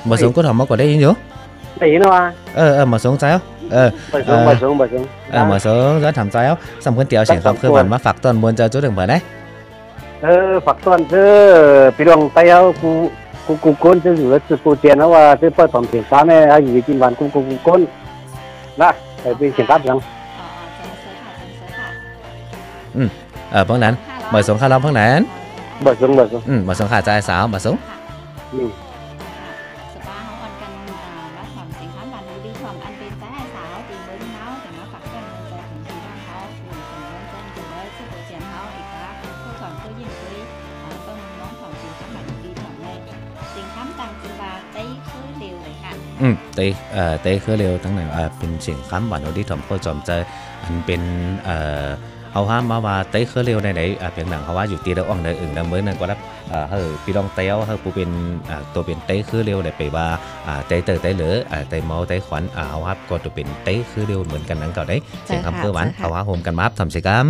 mà sống có thằng mà có đây nhớ đấy nó à mà sống sao mà sống rất thầm sao xong cái tiểu chuyển không cơ bản mà phạt tuần muốn cho chỗ đường bởi đấy phạt tuần chứ bị đồng tay áo cũng côn chứ rửa chứ phụ tiền nó và chứ phải phòng tiền cá này hay gì trên bàn cũng côn đó phải bị tiền cá rằng vâng nè mời xuống khá lắm vâng nè mà xuống khá trai sao mà xuống tế khứเร็วทั้งนั้นเป็นเสียงค้ำบันที่ผมก็จอมจะเป็นเอาห้ามมาว่าเต้คือเร็วในไหนเพียงหนังเขาว่าอยู่ตีเดอ่องในอื่นนะเมื่อนั้นก็รับพี่ลองเต้าผู้เป็นตัวเป็นเต้คือเร็วได้ไปว่าเต้เต้เหลือเต้เมาเต้ขวัญเอาครับก็ตัวเป็นเต้คือเร็วเหมือนกันนั่นก็ได้เสียงคำเพื่อหวานเอาว่าโฮมกันมาทำสิครับ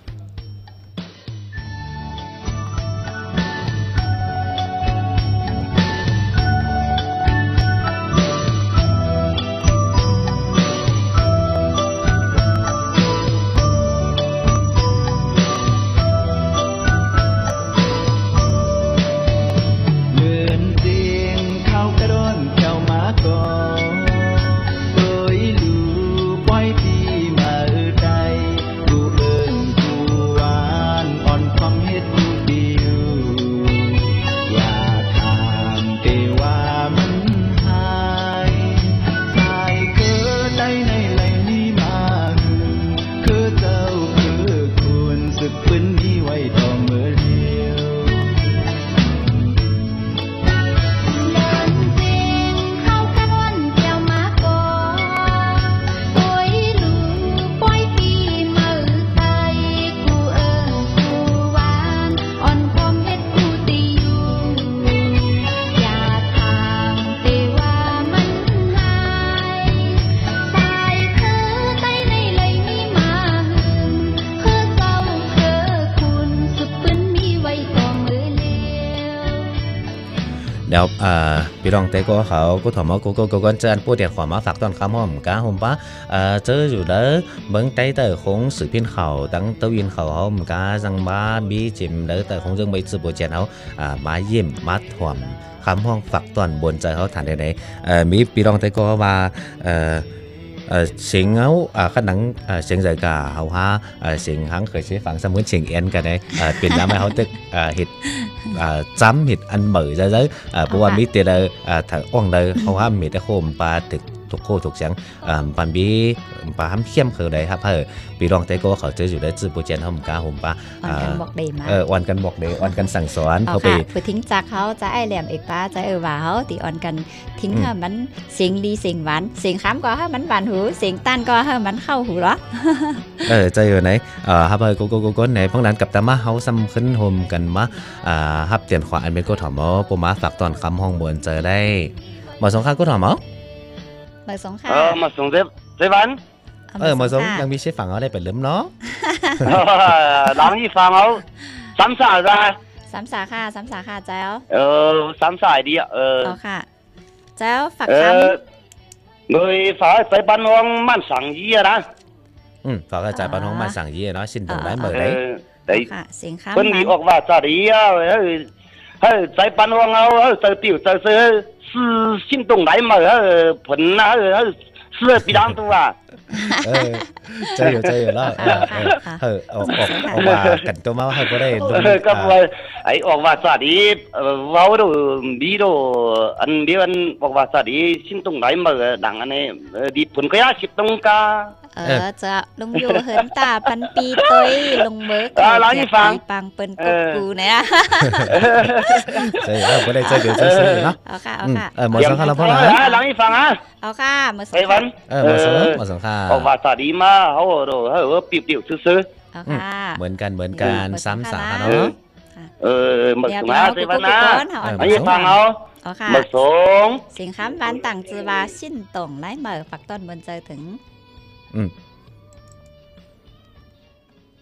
เดี๋ยวพี่รองเต้ก็เขาก็ถามว่ากูก็จะพูดเดี๋ยวขอมาฝากตอนคำห้อมก้าห้อมปะเจออยู่เด้อเบิ้งใจแต่คงสื่อพินเขาตั้งเต้ายินเขาห้อมก้าจังบ้าบีจิมเด้อแต่คงจังไปสืบโจทย์เขามาเยี่ยมมาถ่วมคำห้องฝากตอนบนใจเขาฐานใดๆมีพี่รองเต้ก็ว่าเสียงเขาขนังเสียงใจกาเขาฮะเสียงหังเคยใช้ฟังสมุนเสียงเอ็นกันได้เป็นแล้วไม่เขาตึกเห็ดจ้ำเห็ดอันเหม่อจะได้เพราะว่ามีแต่ถ้าอ่องเลยเขาฮะมีแต่โคมปลาตึกทุกโคทุกเสียงปันบีปลาห้ำเข้มคือใดครับปีรองเต้ก็เขาเจออยู่ได้จืบโปรเจนเขาหมกาหุ่มปลาวันกันบอกเดมาวันกันบอกเดวันกันสั่งสอนเขาไปทิ้งจากเขาจะไอแหลมเอกป้าจะว่าเขาตีอ่อนกันทิ้งให้มันเสียงดีเสียงหวานเสียงค้ำก็ให้มันหวานหูเสียงต้านก็ให้มันเข้าหูหรอใจอยู่ไหนครับก็ไหนพวกนั้นกับตามาเขาซ้ำขึ้นโฮมกันมาฮับเตียนขวาอันเป็นก็ถอมปูมาฝากตอนคำห้องบนเจอได้หมอสงข้าก็ถอมมาสงค่ะมาสงเซวันมาสงยังมีเชฟฝั่งเขาได้เป็นลืมเนาะหลังที่ฟังเขาซ้ำสาจ้าซ้ำสาค่ะเจ้าซ้ำสายดีค่ะเจ้าฝากคำngười phải tới ban hoang manสั่งยี่นะฝากกระจายban hoang manสั่งยี่เนาะสิ้นตรงได้เหมือนได้ค่ะเสียงค้ำคนดีออกว่าจะดีใจban hoangเอาเจอติ๋วเจอซื้อสิ้นตรงไหนมาผลนะเสื้อปีดำตัวใจอยู่แล้วออกว่ากันตัวมาให้ก็ได้ก็ว่าไอออกว่าสวัสดีว้าวดูดีดูอันเดียวอันออกว่าสวัสดีสิ้นตรงไหนมาดังอันนี้ดีผลก็ยากสิบตรงกาจะลงอยู่เหินตาพันปีตัวลงเบิกปังเป็นกูเนี่ยใช่แล้วก็ได้ใจเดือดซื้อเนาะเอาค่ะหมดสังขารเราพอแล้วหลังนี้ฟังเอาค่ะหมดสังขารหมดสังขารออกว่าสวัสดีมาเขาปิวซื้อเหมือนกันซ้ำสาเนาะหมดสังขารใช่ไหมนะอันนี้ฟังเอาหมดสงสิงค้ำบ้านต่างจือว่าสิ้นตรงไล่เหม่อฝักต้นบนใจถึง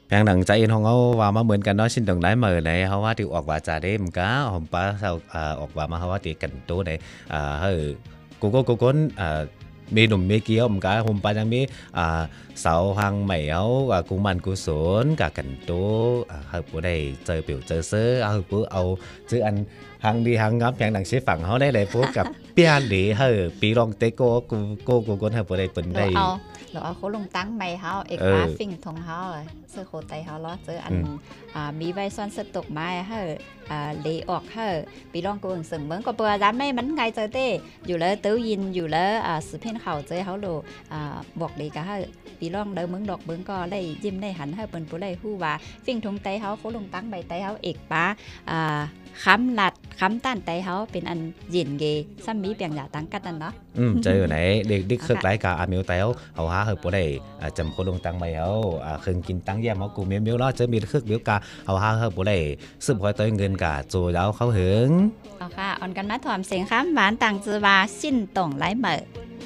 แพงหนังใจเอ็นของเขาว่ามาเหมือนกันเนาะชิ้นตรงไหนเหมือนไหนเขาว่าที่ออกว่าจ่าได้มันก็ผมป้าเขาออกว่ามาเขาว่าที่กันตัวไหนเฮ้ยกูก้นมีหนุ่มมีเกี้ยวมันก็ผมป้ายังมีเสาหางใหม่เขากูมันกูสนกับกันตัวเฮ้ยผู้ใดเจอเปี่ยวเจอเสื้อผู้เอาเจออันหางดีหางงับแพงหนังเชฟฝั่งเขาได้เลยพวกกับเปียนหรือเฮ้ยปีรองเตโก้กูก้นเฮ้ยผู้ใดเป็นได้เราเอาเขาลงตั้งไม่เขาเอกฟ้าฟิ่งทงเขาเสื้อโคไตเขาล้อเจออันมีใบซ้อนสตกไม้เฮ้เลออกเฮ้ปีร่องกูสึงเหมือนกับเปลือกด้านไม่มันไงเจอเต้อยู่แล้วตื้อยินอยู่แล้วสืบเพ่นเขาเจอเขาโลบอกเลยก็เฮ้ปีร่องเดิมมึงดอกเบิ้งก็ได้ยิ้มได้หันเฮ้เป็นผู้ได้ฮู้ว่าฟิ่งทงไตเขาลงตั้งใบไตเขาเอกฟ้าค้ำหลัดค้ำต้านไตเขาเป็นอันยินเกซ้ำมีเปียงหยาตั้งกันนั่นเนาะเจอไหนเด็กดิกเคยไล่กับอาเมียวเต้าเขาหาเฮ้ผู้ใดจำคนลงตั้งใบเขาเคยกินตั้งแย่เขากูเมียวแล้วเจอมีเครื่องเมียวกาเขาหาเฮ้ผู้ใดซึมคอยตัวเงินกาโจแล้วเขาหึงเอาค่ะอ่อนกันมาถอมเสียงค้ำหวานต่างจือว่าสิ้นต่งไล่เหม่อ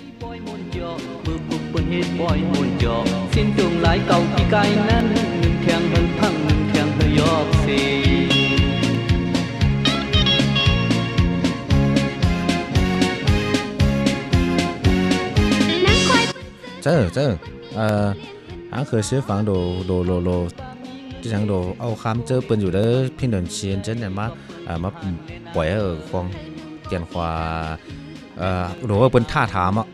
สิ้นจงหลายเก่าที่ไกลนั้นเทียงเฮิงพังเทียงเฮยอกสี这还可是防罗就像罗奥坎这本有的评论区真的嘛มาปล่อยความเกี่ยนควาหรือว่าเป็นท่าถามอ่ะ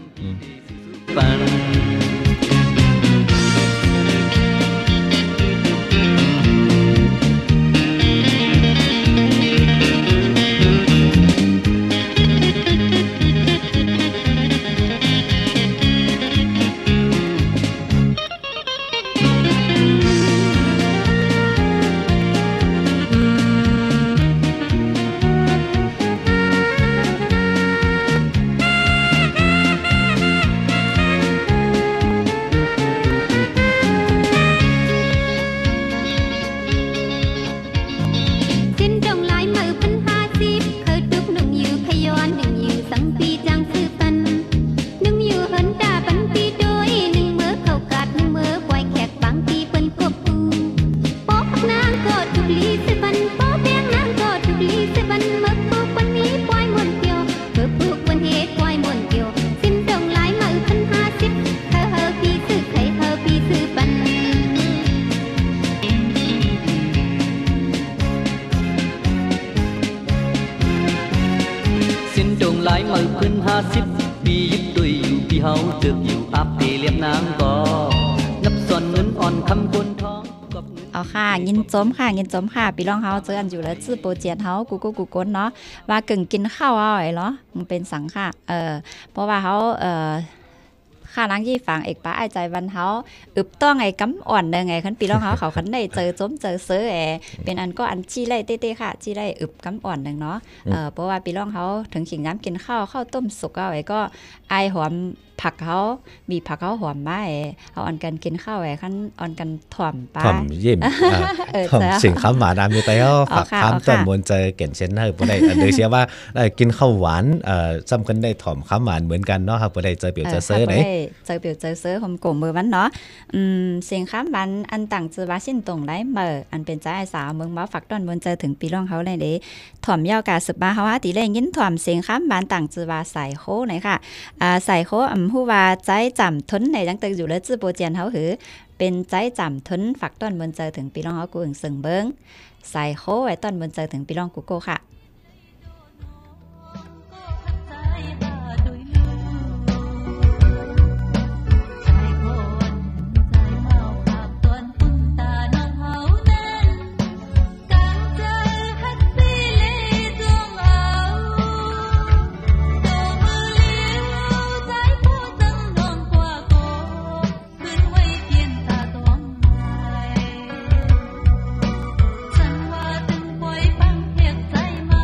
ปียึดตุยอยู่พี่เฮาตึกอยู่อับปีเลียบนางก็นับส่วนเงินอ่อนคำคนท้องเอาค่ะยินจมค่ะพี่น้องเฮาเจอกันอยู่แล้วชื่อโปรเจกต์เฮากูก้นเนาะว่ากึ่งกินข้าวเอาไอ้เหรอมันเป็นสังค่ะเพราะว่าเฮาข้าล้างยี่ฝังเอกป้าไอใจวันเฮาอึบต้องไงกำอ่อนเด้อไงคันปีน้องเฮาเขาคันได้เจอจมเจอเสือเป็นอันก็อันจี้ไล่เต้ๆค่ะจี้ไล่อึบกำอ่อนนึงเนาะเพราะว่าปีน้องเฮาถึงขิงน้ำกินข้าวต้มสุกเอาไอ้ก็ไอหอมผักเขามีผักเขาหอมมาเอาอ่อนกันกินข้าวคันอ่อนกันถ่อมป้าถ่อมยิ้มถ่อมสิ่งคำหวานน้ำอยู่แต่ก็ฝักคำต้นบนเจอเก่นเช่นให้ผู้ใดโดยเชื่อว่ากินข้าวหวานซ้ำกันได้ถ่อมคำหวานเหมือนกันเนาะครับผู้ใดเจอเปี่ยวเจอเสื้อไหนเจอเปี่ยวเจอเสื้อหอมกลมมือมันเนาะเสียงคำหวานอันต่างจือว่าสิ้นตรงไรเมื่ออันเป็นใจสาวเมืองบ้าฝักต้นบนเจอถึงปีร่องเขาเลยเด้ถ่อมยาวกาสืบมาเขาว่าตีเล่ยินถ่อมเสียงคำหวานต่างจือว่าใส่โค้ไหนค่ะใส่โค้ผู้ว่าใจจำทนในจังตึกอยู่แล้วจื้อโปรเจกต์เฮาหือเป็นใจจำทนฝักต้นบนเจอถึงปีรองเฮากูอึ่งสึงเบิ้งใส่โคไว้ต้นบนเจอถึงปีรองกูโกค่ะฉันว่าถึงปล่อยฟังเพียงใจมา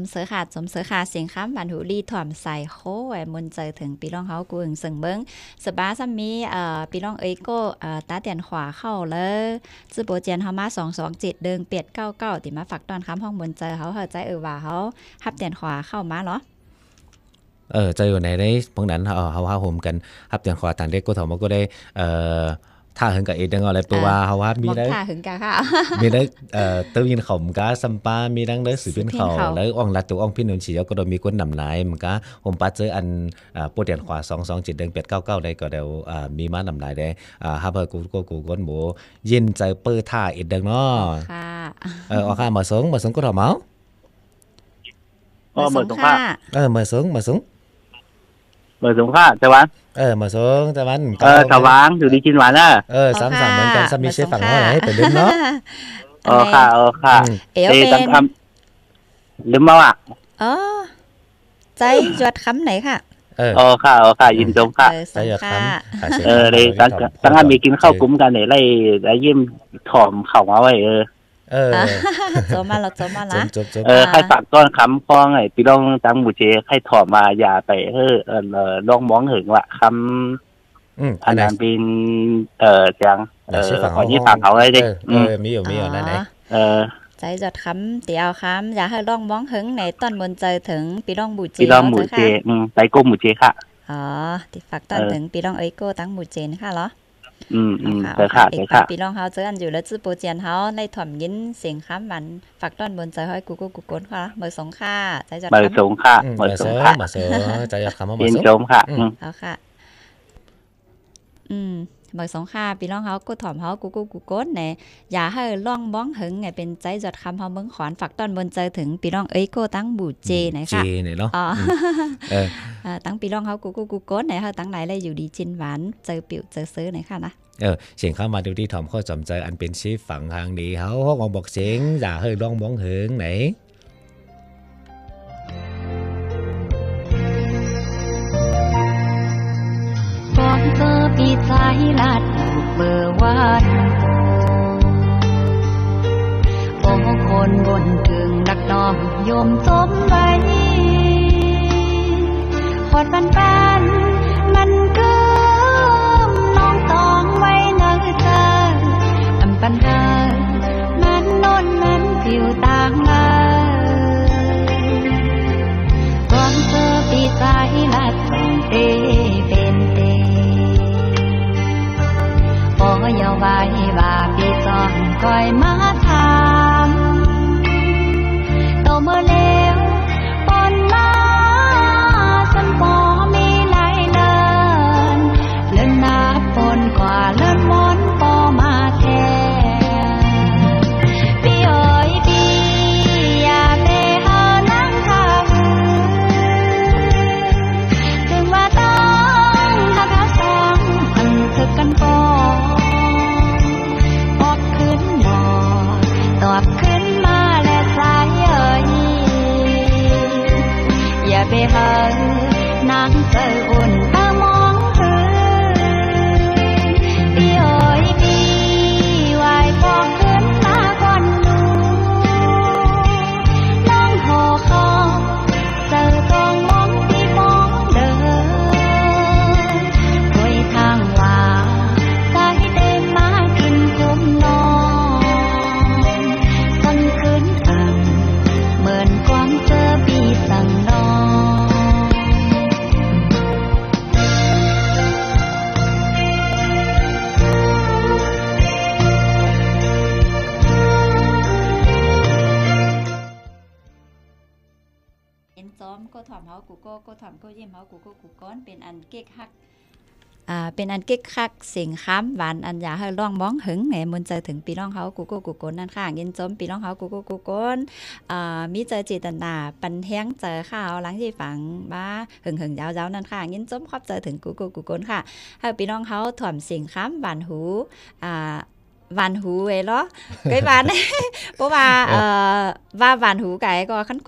เสือค่ะจมเสือค่ะเสียงค้ำบันหูรีถ่อมใส่โค้ไอ้มนเจอถึงปีร่องเฮากูอึ่งสึงเบิ้งสบาซัมมีปีร่องเอ้ยก็ตาเตียนขวาเข้าเลยจื้อโปรเจนเฮามา227เดิงเปียด99ติมาฝากตอนค้ำห้องมนเจอเฮาเฮาใจว่าเฮาฮับเตียนขวาเข้ามาเหรอจะอยู่ในพวกนั้นเฮาโฮมกันฮับเตียนขวาต่างเด็กก็ถอมก็ได้ท่าหึงกับเอ็ดยังอะไรตัวว่าเฮาว่ามีได้ท่าหึงกะค่ะมีได้ตื้อยินเขามกะซัมปามีดังได้สืบเป็นเขาแล้วอ่องลัดตัวอ่องพี่หนุนฉีก็โดนมีคนนำนายมกะโฮมปัดเจออันโปรเตียนขวา227เดือน899ได้ก็เดี๋ยวมีมานำนายได้ฮับกูก้นหมูยินใจเปิ้ท่าเอ็ดดังเนาะค่ะออกค่ะมาสงก็ถอมเอาเหมือนสงค่ะมาสงเหมือนสงค่ะแต่ว่ามาสงแต่วันถวางอยู่ดีกินหวานน่ะ 3เหมือนกันมีเชฟฝั่งว่าไหนเป็นเดิมเนาะค่ะเอเป็นลืมมาอ่ะใจจวดคำไหนค่ะค่ะยินจมค่ะใจจวดคำเลยตั้งแต่มีกินข้าวกุ้มกันเนี่ยไล่เยี่ยมถอมเข่ามาไว้โจมาละใครฝากต้อนคำพ้องไอ้พี่น้องจังหมู่เจใครถอมมาอย่าไปลองมองถึงว่าคำอันนั้นเป็นจังขอยี่ฝากเขาได้ดิมีอยู่นั่นไหนใจจดคำเตียวคำอย่าให้ลองมองถึงในต้นบนใจถึงพี่น้องหมู่เจไปก้มหมู่เจค่ะติดฝากต้นถึงพี่น้องเอ้ยโก้ตั้งหมู่เจนค่ะเหรอค่ะปีน้องเฮาเจออันอยู่แล้วจื้อโปรเจียนเฮาในถ่อมยินเสียงค้ำมันฝากต้นบนใจให้กูก้นค่ะเบอร์2ค่ะใจจัดเบอร์2ค่ะเบอร์2ค่ะใจจัดคำว่าเบอร์ 2ยินจมค่ะเอาค่ะเบอร์2ค่ะปีน้องเฮากูถ่อมเฮากูก้นแหน่อย่าให้ล่องบ้องหึงไงเป็นใจจัดคำเฮาเบิ่งขอนฝากต้นบนใจถึงปีน้องเอ้ยโก้ตั้งบูเจไหนค่ะเจเนี่ยเนาะตั้งปีน้องเฮากูก้นไหนเฮาตั้งไหนเลยอยู่ดีจินหวานเจอปิ่วเจอซื้อไหนค่ะนะเสียงเข้ามาดูที่ถอมข้อจำใจอันเป็นชีฝังทางดีเขาห้องบอกเสียงอย่าเฮ้ยร้องบ้องเหิงไหนก่อนเธอปีใจลัดเบอร์วันโอ้คนบนถึงดักน้อมโยมจมไว้พอดปันมันก็ปัญหามันโน่นมันผิวต่างเลยก่อนเธอปีใจลัดเตเป็นเตพออย่าไว้ว่าปีจอนคอยมาถามโตเมื่อเลวปนมาสันพอมีไหลเดินเลื่อนนับปนกว่าเลื่อนมนปอมาแทกันก่อนพอขึ้นหมอตอบขึ้นมาและสายอย่าไปหานางเจออุ่นตามองคืนพี่เอ๋ยพี่วายพอขึ้นมาก่อนดูน้องห่อคอเจอตรงมองพี่มองเดินโดยทางว่าก็ถอมเฮากูก็ถอมก็ยิ้มเฮากูก้อนเป็นอันเก๊กฮักเป็นอันเก๊กฮักเสียงค้ำหวานอันอย่าให้ร้องบ้องหึงแหมมนใจถึงปีน้องเฮากูก้นนั่นค่ะยินจมปีน้องเฮากูก้นมีเจอเจตนาปันแท้งเจอข้าวหลังที่ฝังบ้าหึงยาวๆนั่นค่ะยินจมครอบเจอถึงกูก้นค่ะให้ปีน้องเฮาถอมเสียงค้ำหวานหูหวานหูเว้ยเหรอไกหวานเพราะว่าว่าหวานหูไก่ก็ขั้นกลม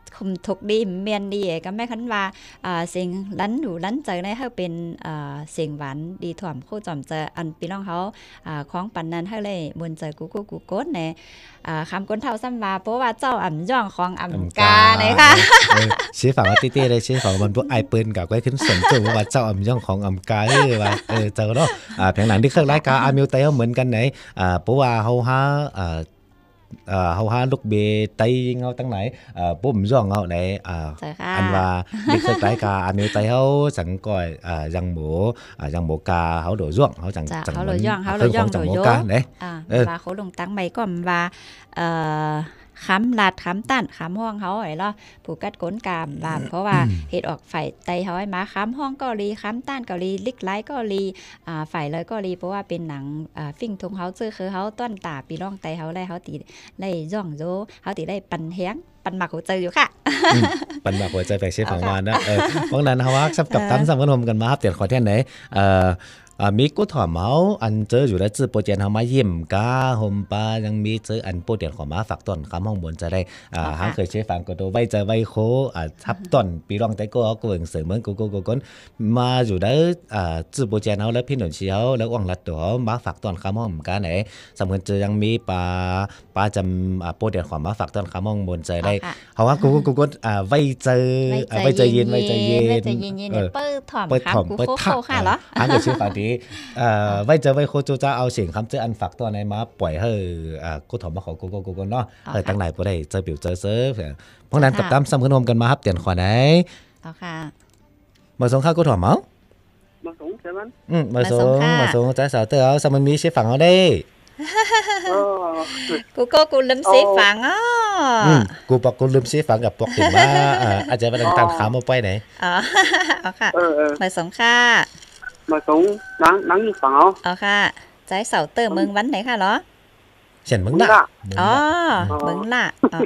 คุมทุกดีเมียนดีก็แม่คันว่าสิ่งลั้นหูลั้นใจในเฮาเป็นสิ่งหวานดีถ่อมโคจอมเจออันพี่น้องเขาของปันนั้นเฮาเลยมนใจกูโกดในคำก้นเท่าซ้ำว่าเพราะว่าเจ้าอ่ำย่องของอ่ำกาเนี่ยค่ะชี้ฝั่งว่าตี้ๆเลยชี้ฝั่งมันพวกไอปืนกับไว้ขึ้นสนจุว่าเจ้าอ่ำย่องของอ่ำกาเลยว่าเจอเนาะแผงหลังที่เครื่องรายการอามิวไตเขาเหมือนกันไหนเพราะว่าเขาหาเขาหาลูกเบไตเงาตั้งไหนปุ่มย่องเงาไหนอันว่านี่คือรายการอามิวไตเขาจังก่อยยังหมูกาเขาโดดย่องเขาจังเขาโดดย่องโดดย่องไหนว่าเขาลงตั้งใบก็ว่าค้ำลาดค้ำตั้นค้ำห้องเขาไอ้ล่ะผูกกัดก้นกามบามเพราะว่าเหตุออกฝ่ายไตเขาไอ้มาค้ำห้องก็รีค้ำตั้นก็รีลิกไลก็รีฝ่ายเลยก็รีเพราะว่าเป็นหนังฟิ่งทงเขาเจอคือเขาต้นตาปีร่องไตเขาไล่เขาตีไล่ย่องโจเขาตีได้ปันแห้งปันหมักหัวใจอยู่ค่ะปันหมักหัวใจแปลกเชฟของมันนะเพราะนั้นเขาว่าซับกับตั้มซ้ำกันรวมกันมาครับเตียนขอแท่นไหนมีกูถอมเมาอันเจออยู่แล้วจื้อโปรเจนเขามาเยี่ยมกาโฮมปายังมีเจออันโปรเจนของมาฝากต้นคำห้องบนจะได้หางเคยเชฟฟังก็ดูไว้จะไว้โคทับต้นปีรองแต่ก็เบิ่งเสริมเหมือนกูก้นมาอยู่แล้วจื้อโปรเจนเขาแล้วพี่หนุนเชียวแล้วอ่างลัดตัวมาฝากต้นคำห้องกาไหนสำคัญจะยังมีปลาจำโปรเจนของมาฝากต้นคำห้องบนจะได้เพราะว่ากูก้นไว้เจอเย็นเปิดถอมกูโคค่ะเหรอหางเคยเชฟฟังดีไว้เจอไว้โคจูจ้าเอาเสียงคำเจออันฝากตัวในมาปล่อยให้กูถอมมาขอกูเนาะตั้งหลายบ่ได้เจอเปียวเจอเซิร์ฟเพราะนั้นกับตามซ้ำขนมกันมาครับเตียนขวาไหนเอาค่ะมาส่งข้าวกูถอมเมามาส่งใช่มั้ยมาส่งใจสาวเต๋อสามันมีเชฟฝังเอาได้กูลืมเชฟฝังกูบอกกูลืมเชฟฝังกับปกติว่าอาจจะไปต่างๆขามาไปไหนเอาค่ะมาส่งค่ะมาส่งนังฝังเอาค่ะใจเสาเตอร์เมืองวันไหนค่ะเหรอเช่นเมืองละอ๋อเมืองละ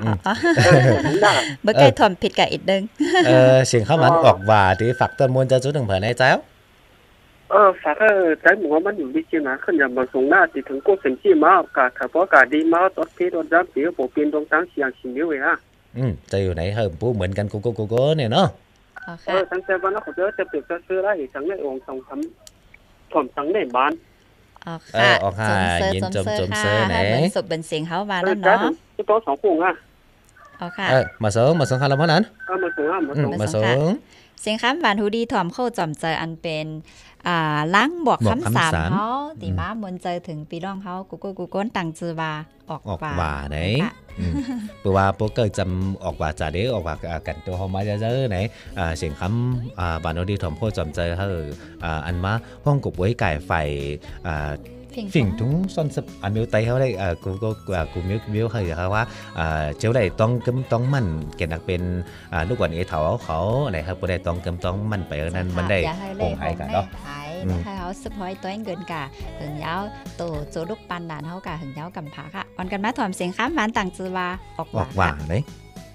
เมื่อกี้ถ่อมผิดกับอีกนึงเสียงเข้ามันออกว่าที่ฝักต้นมวลจะจุดหนึ่งเผยในเจ้าฝักใจหมูมันอยู่ที่ไหนขึ้นอย่างมาส่งหน้าที่ถึงกู้สินที่มากาถ้าพอกาดีมาตอดที่ตอดรับเดี๋ยวผมเป็นตรงตั้งเสียงสิ่งเดียวเลยจะอยู่ไหนเฮิมปูเหมือนกันกูเนี่ยเนาะตั้งแต่วันนั้นเขาจะเปลี่ยนจะซื้อได้ทั้งในองค์ทั้งถมทั้งในบ้านออกค่ะยินจมเสื้อไหนเหมือนศพเป็นเสียงเขาบ้านแล้วเนาะที่โต๊ะ2 ปุ่งค่ะมาส่งค่ะแล้วเพราะนั้นมาส่งเสียงคำหวานหูดีถ่อมเข้าจอมเจออันเป็นล้างบวกคำสามเขาตีม้ามนเจอถึงปีร่องเขากูก้นตังจือว่าออกว่าไหนเพราะว่าโป๊กเกอร์จำออกว่าจ่าเด็กออกว่ากันตัวเขามาเจอไหนเสียงคำบานหูดีถ่อมเข้าจอมเจอเขาอันมาห้องกบไว้ไก่ไฟฝิ่งทุ้งซ่อนสับมิวไตเขาได้กูมิวเขาอย่างว่าเจ้าได้ต้องมันเกี่ยนักเป็นลูกวันเอเถาเขาไหนครับกูได้ต้องมันไปนั้นมันได้โงไห้กันเนาะให้เขาสปอยตัวเงินกะถึงยาวโตโจลูกปันด่านเขากะถึงยาวกำผาค่ะวันกันมาถอมเสียงข้ามหวานต่างจือว่าออกว่าเลย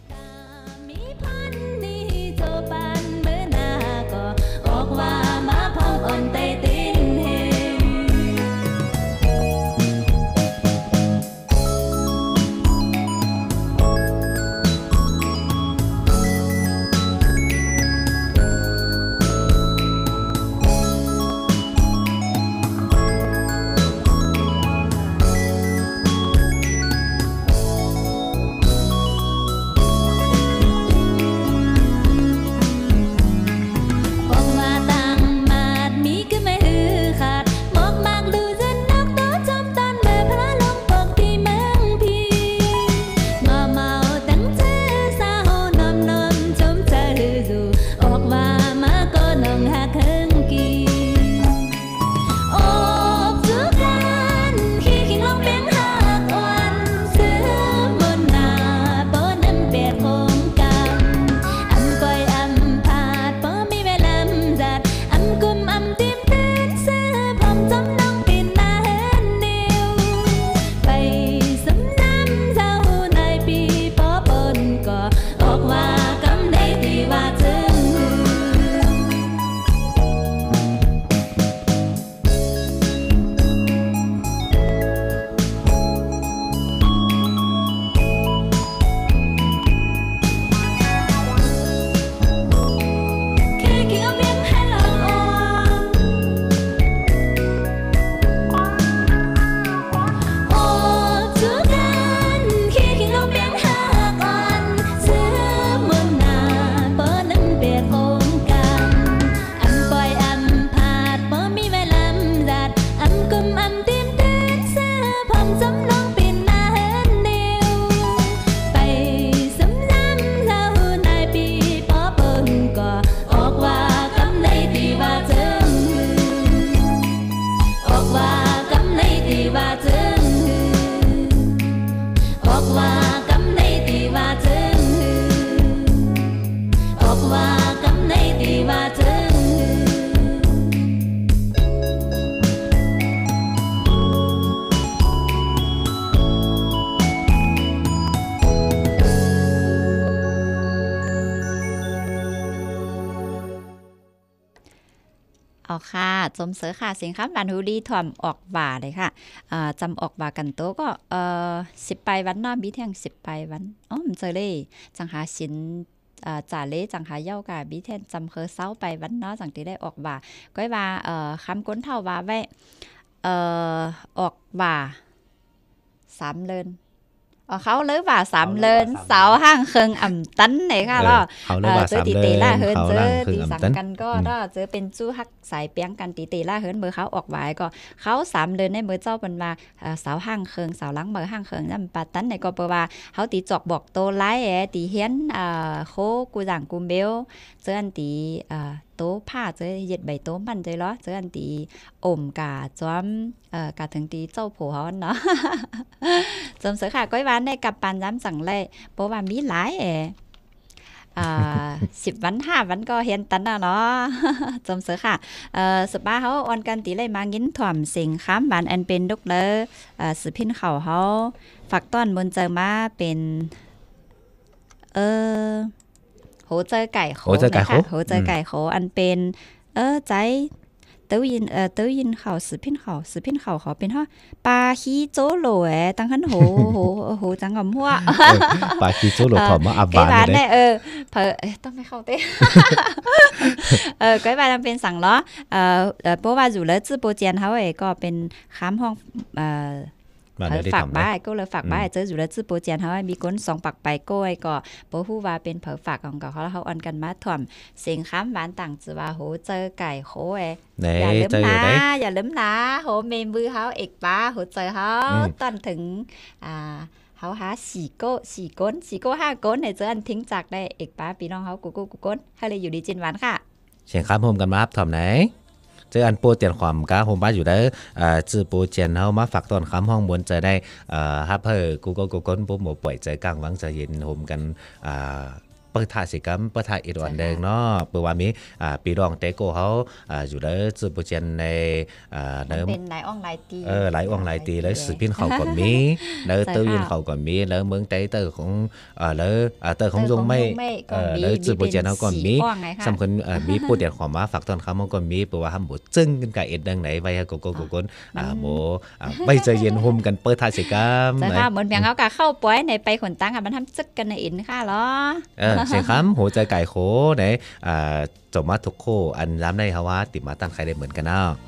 ออกว่ามาพองอ่อนเตติก็ออกว่ากำในที่ว่าถึงออกว่ากำในที่ว่าถึงออกว่ากำในที่ว่าถึงออกว่ากำในที่ว่าถึงเอาค่ะจมเสือค่ะเสียงครับบันฮูดีถ่อมออกบ่าเลยค่ะจำออกบ่ากันโตก็10ไปวันเนาะบีเที่ยง10ไปวันมันเจอเลยจังหาสินจ่าเล่จังหาเย้ากะบีเที่ยงจำเคอเศร้าไปวันเนาะจังที่ได้ออกบ่าก้อยว่าคำก้นเท่าว่าไว้ออกบ่า3เลินเขาเลยว่า3เลินเสาห้างเคิงอ่ำตันไหนค่ะแล้วเจอตีเตล่าเฮิรนเจอตีสังกันก็เจอเป็นจู้ฮักสายเปียงกันตีเตล่าเฮิรนเบอร์เขาออกไว้ก็เขา3เลินในเบอร์เจ้าเป็นว่าเสาห้างเคิงเสาหลังเบอร์ห้างเคิงนั่นปาตันไหนก็เปว่าเขาตีจอกบอกโตไล่ตีเฮียนโคกูจังกูเบลเจออันตีโต๊ผ้าเจอเหยียดใบโต๊มันใจล้อเจออันตีอมกาจ้อมกาถึงตีเจ้าผัวเนาะจมเสือค่ะก้อยหวานได้กับปานย้ำสั่งเลยเพราะว่ามีหลาย10วัน5วันก็เห็นตันเนาะจมเสือค่ะสป้าเขาออนกันตีเลยมางิ้นถ่อมเสียงค้ำบานอันเป็นดกเลยสืบพินเขาเขาฝักต้อนบนเจอมาเป็นโหเจอไก่โหนะคะโหเจอไก่โหอันเป็นใจเต้ายินเขาสืบพินเขาเขาเป็นฮะปลาฮีโจโหลตั้งหันโหจังกับหัวปลาฮีโจโหลถอมมาอับบานเลยเผอต้องไม่เข้าเต้ก้อยบานเป็นสั่งล้อเพราะว่าอยู่แล้วจื้อโปรเจียนเขาก็เป็นค้ามห้องฝากบ้านก็เลยฝากบ้านเจออยู่แล้วจื้อโปรเจียนเขามีก้น2ปักไปก้อยก็เพราะผู้ว่าเป็นเผอฝากของเขาแล้วเขาออนกันมาถ่อมเสียงค้ำหวานต่างจือว่าโหเจอไก่โคอย่าลืมนะโหเมมมือเขาเอกป้าโหเจอเขาตอนถึงเขาหา4ก้น5ก้นในเจออันทิ้งจากได้เอกป้าพี่น้องเขากูก้นให้เลยอยู่ดีจินหวานค่ะเสียงค้ำโฮมกันมาถ่อมไหนเจออันโปรเตียนความก้าโฮมบ้านอยู่ได้จื้อโปรเจียนเฮามาฝากตอนค้ำห้องบนจะได้ฮับเฮอกูก้นปุ๊บหมดปล่อยใจกลางวังจะเย็นโฮมกันเปิดท่าสิกรรมเปิดท่าอีดวันแดงเนาะเปิดว่ามีปีรองเตโกเขาอยู่ได้จื้อโปรเจียนในเป็นหลายอ่องหลายตีหลายอ่องหลายตีแล้วสืบพินเขาก่อนมีแล้วเตอร์ยินเขาก่อนมีแล้วเมืองเตอร์ของแล้วเตอร์ของยงไม่แล้วจื้อโปรเจียนเขาก่อนมีสำคัญมีโปรเตียนความมาฝากตอนค้ำเขาก่อนมีเปิดว่าทำหมดจึ้งกันกับเอ็ดดังไหนไว้โกก้นโมไม่ใจเย็นโฮมกันเปิดท่าสิกรรมใช่ค่ะเหมือนเพียงเขากะเข้าป้อยในไปขนตั้งมันทำจึกกันในอินค่ะเหรอเสียงค้ำหัวใจไก่โคไหนจบมาทุกโคอันย้ำได้ครับว่าติดมาตั้งใครได้เหมือนกันเนาะ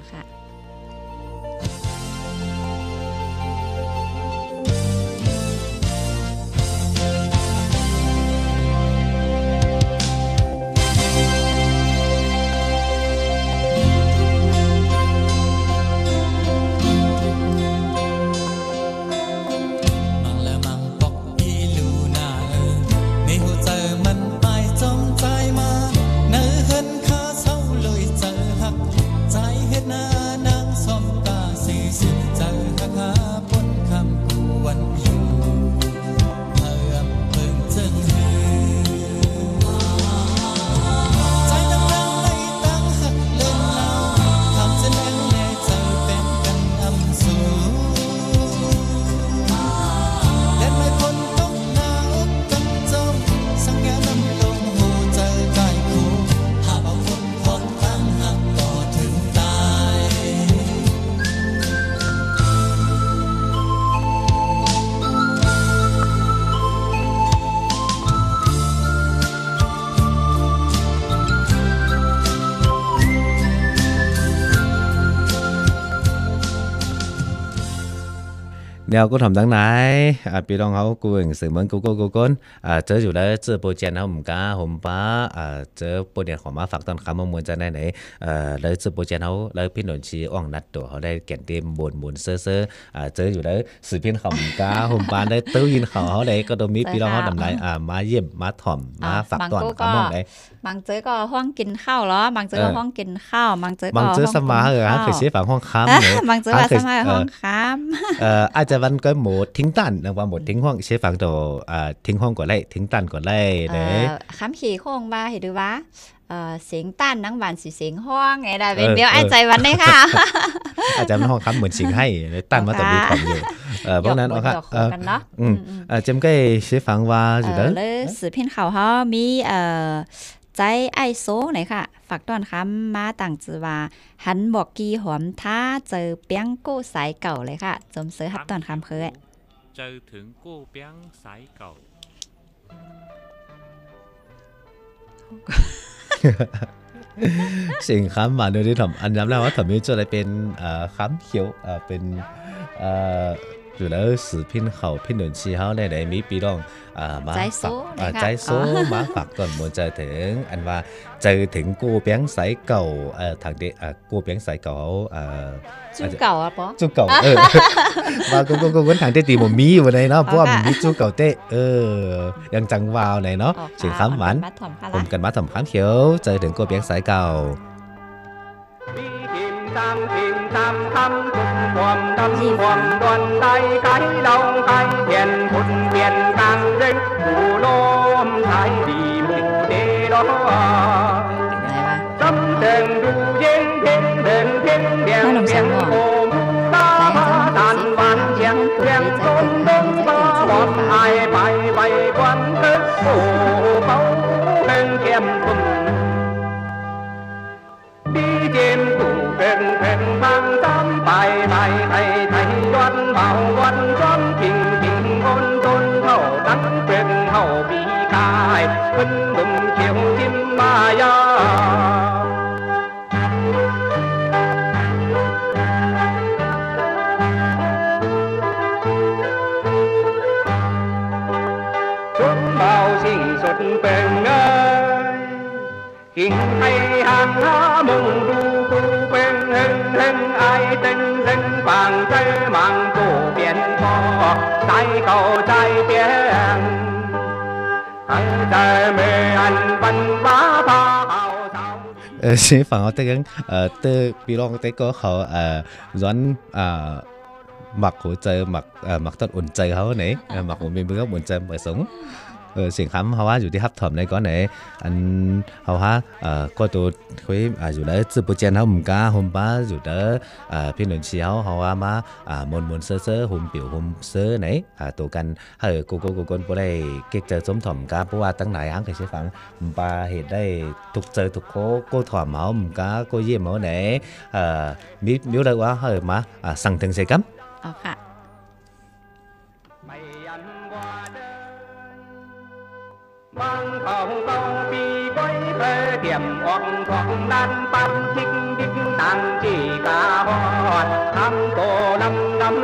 เดี๋ยวก็ทำดังไหนพี่น้องเขากูเองสื่อเหมือนกูก้นเจออยู่แล้วเจอโปรเจกต์เขาผมก้าผมป้าเจอโปรเจกต์ของมาฝากตอนคำมวลจะได้ไหนแล้วเจอโปรเจกต์เขาแล้วพี่หนุ่มชีอ่องนัดตัวเขาได้แก่นเต็มบนเซ่อเจออยู่แล้วสื่อพี่เขาผมก้าผมป้าได้ตื้อยินเขาได้ก็ต้องมีพี่น้องเขาดำไหนมาเยี่ยมมาถ่อมมาฝากตอนคำมวลได้บางเจอก็ห้องกินข้าวเหรอบางเจอก็ห้องกินข้าวบางเจอก็บางเจอสมาเหรอเคยเสียฝังห้องค้ำเนี่ยบางเจอว่าสมาห้องค้ำอาจจะวันก็หมดทิ้งตันนะว่าหมดทิ้งห้องเสียฝังตัวทิ้งห้องก่อนไล่ทิ้งตันก่อนไล่เนี่ยค้ำขี่โค้งบ้าเห็นดูว่าเสียงตันนังวันสิเสียงห้องไงได้เป็นเดียวไอ้ใจวันนี้ค่ะอาจจะมันห้องค้ำเหมือนสิงให้ตันมาแต่มีของอยู่เพราะนั้นเอาค่ะจำก็เสียฝังว่าอยู่เด้อเลยสื่อเพี้ยนข่าวเขามีใจไอโซไหนค่ะฝากต้อนคำมาต่างจือว่าหันบอกกีหอมท้าเจอเปียงโก้สายเก่าเลยค่ะจมเสือฮับต้อนคำเคยเจอถึงโก้เปียงสายเก่าสิ่งคำมาโดยที่ทำอันย้ำแล้วว่าทำให้จะได้เป็นคำเขียวเป็นอยู่แล้วสื่อพินเขาพินหนุนชีเขาในมีปีรองมาฝากใจโซมาฝากก่อนบนใจถึงอันว่าเจอถึงกูเปียงสายเก่าทางเด็กกูเปียงสายเก่าจูเก่าอ่ะปะจูเก่ามากูคนทางเตตีมันมีอยู่ในเนาะเพราะว่ามันมีจูเก่าเตยังจังวาวในเนาะเสียงคำหวานผมกันมาถ่อมคำเขียวเจอถึงกูเปียงสายเก่า tam thăm cùngความđâmความđoàn tay cái đông cái thiền phút thiền càng dinh phủ lôm thái đi mù đê đó tâm đền đủ dinh thiên đền thiên đèn đèn hồ ta ba đàn văn chèn đèn tôn đông ba bọt ai bay bay quan thức hồ pháo bên kem cùng đi trên tủ bên bên vang tam bài bài thầy thầy đoan bảo đoan đoan kinh kinh ngôn tôn hậu đắng bên hậu bị cài phân đùm chiều chim ma ya chúng bao sinh xuất bên ơi kinh hay hàng há mừng đu tu bên hưng hưng ai tên danh vàng trái mang cổ biển kho trái cầu trái tiếng thằng trai mê anh văn bá pha hào sao 先放我哋講對比如哋個เขาย้อนหมักหัวใจหมักต้นอุ่นใจเขาเนี่ยหมักหัวมีมือก็อุ่นใจเหมือนสงเสียงคำเขาว่าอยู่ที่ฮับถอมในก้อนไหนอันเขาว่าก็ตัวคุยอยู่ได้จืบเจนเขาหมุนก้าหุ่มป้าอยู่ได้พี่หนุ่มเชียวเขาว่ามาหมุนเซ่อหุ่มเปี่ยวหุ่มเซ่อไหนตัวกันกูคนพอได้เก็บเจอสมถอมก้าเพราะว่าตั้งไหนอังเคยใช้ฟังหุ่มป้าเหตุได้ถูกเจอถูกโก้ถอมเขาหมุนก้าโก้เยี่ยมเขาไหนมิวได้ว่ามาสั่งถึงใส่กั๊มอ๋อค่ะ mang thòng tàu bị quay về tiệm hoặc hoặc đan pan chinh đinh tàng chỉ cả hoạt tham cổ năm năm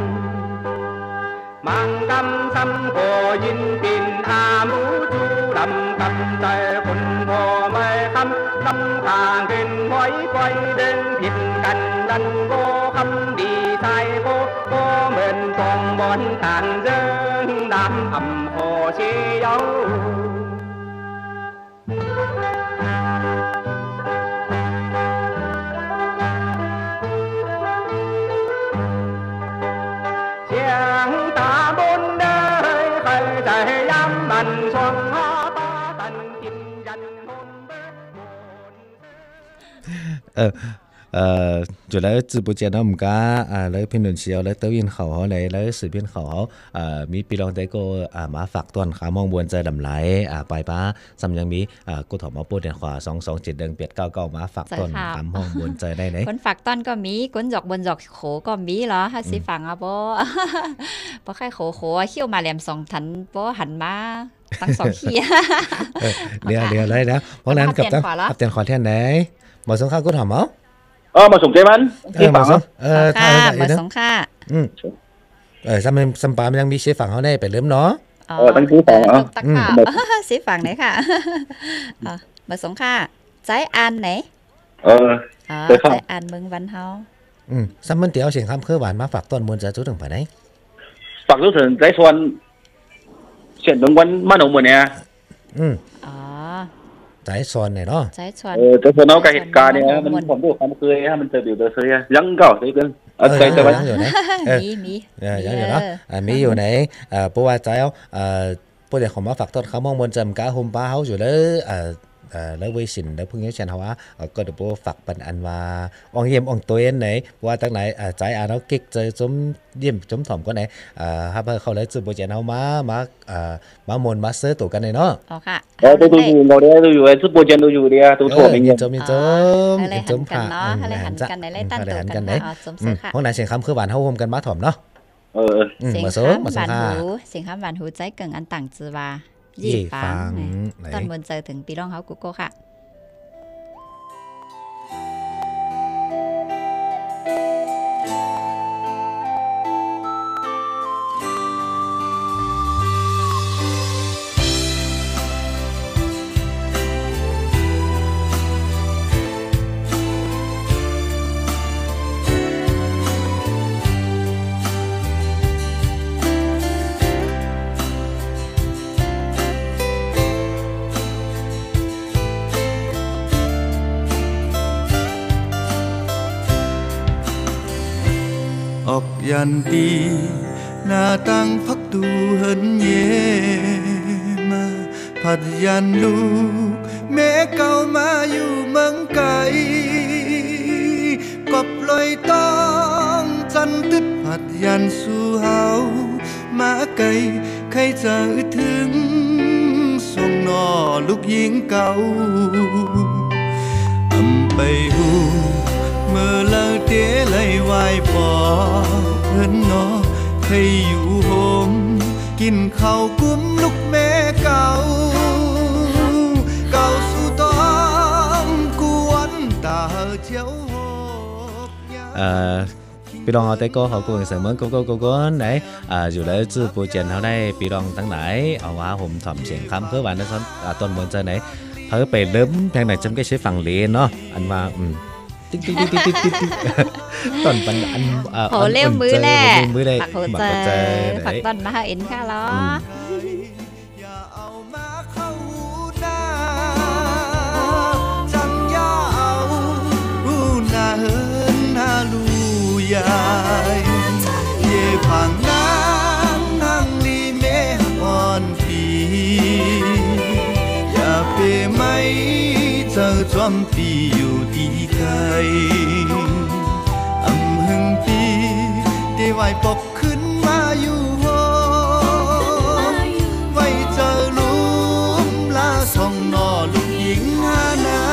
mang cam xăm cổ yin pin mũ chu đầm cầm tay quần hồ mây khăm năm hàng trên quay quay đến thịt cành lăn cô khăm đi sai cô mền toàn bọn tàn dâng đám ẩm hồ xí dấu ta bốn đời khởi chạy dám bần xuân hoa ta tận kim dần hôn bếp จุดแล้วจืบเจนน้ำกาแล้วพี่หนุ่มเชียวแล้วเต้ายินเขาเขาไหนแล้วสื่อพี่เขาเขามีปีรองแต่ก็มาฝากต้นขามองบวนใจดำไหลไปป้าซ้ำยังมีกูถอดมาปูเดียนขวา227เดือน899มาฝากต้นขามองบวนใจได้ไหนคนฝากต้นก็มีคนหยอกบนหยอกโขก็มีเหรอถ้าสิฟังอ่ะโบใครโขเขี้ยวมาแหลม2 ทันโบหันมาตั้ง2ขี้เดี๋ยวเลยนะเพราะนั้นกับเตียนขอแท่นไหนหมอสงข้าวกูถอดมั้งมาส่งใจมันที่ฝั่งค่ะมาส่งค่ะซัมปามันยังมีเชฟฝั่งเขาได้ไปเริ่มเนาะตั้งที่ฝั่งตั้งค่ะเชฟฝั่งไหนค่ะมาส่งค่ะใจอันไหนใจอันเมืองวันเฮาซัมมันเตี๋ยวเสียงคำเคยหวานมาฝากต้นมวลจะจุดถึงไปไหนฝากจุดถึงใจส่วนเสียงเมืองวันมาหนุ่มเหมือนเนี่ยใจซอนเนี่ยเนาะใจชวนแต่พอน้องกับเหตุการณ์เนี่ยมันผมดูความเคยฮะมันจะอยู่ตัวเคยยังก็ได้เป็นยังอยู่ไหนมียังอยู่เนาะมีอยู่ไหนเพราะว่าใจเอาพวกเด็กของมาฝากต้นเขามองบนจำก้าโฮมป้าเขาอยู่แล้วแล้วเวสินแล้วพวกนี้ฉันเขาว่าก็เดี๋ยวฝากปันอันว่าองเยี่ยมองตัวเองไหนว่าตั้งไหนใจnó kíchใจจมเยี่ยมจมถ่อมก็ไหนฮับเขาเลยจุดโปรเจกต์เขามามนมาเซอร์ตัวกันเลยเนาะอ๋อค่ะตัวอยู่เราได้ตัวอยู่จุดโปรเจกต์ตัวอยู่เดียวตัวถ่วงอย่างเงี้ยจมผ่าอะไรหันกันไหนไล่ตั้งตัวกันไหนจมเสื้อค่ะห้องไหนเสียงคำคือบ้านเขาโฮมกันมาถ่อมเนาะเสียงคำบ้านหูเสียงคำบ้านหูใจเกิงอันต่างจือว่ายี่ฟังตอนบนเจอถึงปีร้องเขากุ๊กค่ะยันตีหน้าตั้งพักตูเหินเย่มาผัดยันลูกแม่เก่ามาอยู่เมืองไกลกบลอยต้องจันตึดผัดยันสู่เฮามาไกลใครจะถึงส่งนอลูกหญิงเก่าอำไปหูเมื่อเลิกเตะไหลวายปอเพิ่นนอให้อยู่โฮมกินข้าวกุ้มลูกแม่เก่าสู่ต้องกวนตาเที่ยวโฮพี่รองเอาแต่ก็เขากูเสมอก็ไหนอยู่แล้วจื้อโปรเจกต์เขาได้พี่รองทั้งหลายเอาว่าผมถ่อมเสียงคำเพื่อวันนั้นต้นบนเจอไหนเพื่อไปเริ่มแพงไหนจำก็ใช้ฝั่งเลนเนาะอันว่าติ๊กตอนปันอันโหเลี้ยวมือแหละผักโหเจอผักต้นมาเอ็นค่ะล้ออย่าเอามาเข้าหน้าจังอย่าเอาหน้าเฮินหน้าลูยายเย่ผังน้ำนั่งลีเมอ่อนปีอย่าเปไม่เจอจอมปีอยู่ดีไกลอำหึงปีได้ไหวปกขึ้นมาอยู่โฮไว้เจอลุมลาส่องนอลูกหญิงหานา